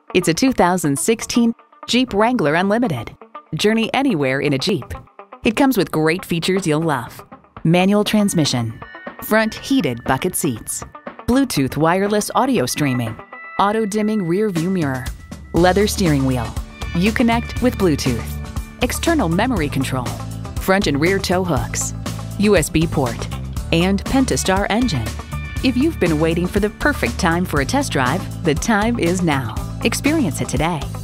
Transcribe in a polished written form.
It's a 2016 Jeep Wrangler Unlimited. Journey anywhere in a Jeep. It comes with great features you'll love. Manual transmission, front heated bucket seats, Bluetooth wireless audio streaming, auto-dimming rear view mirror, leather steering wheel, Uconnect with Bluetooth, external memory control, front and rear tow hooks, USB port, and Pentastar engine. If you've been waiting for the perfect time for a test drive, the time is now. Experience it today.